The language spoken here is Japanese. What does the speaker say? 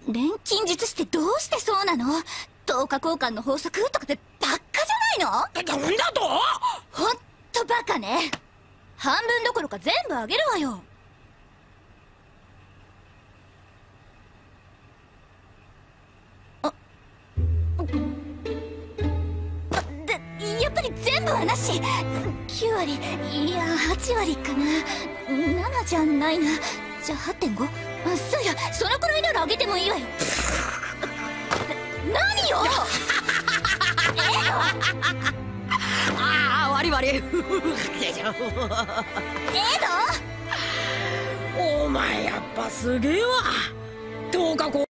錬金術師ってどうしてそうなの？等価交換の法則とかでばっかじゃないの？ なんだと？ ほんとバカね。半分どころか全部あげるわよ。やっぱり全部はなし。9割いや8割かな。7じゃないな。じゃあ 8.5？ あ、そうや、そのくらいならあげてもいいわよ。何よああ、悪い悪い。お前やっぱすげえわ。どうかこう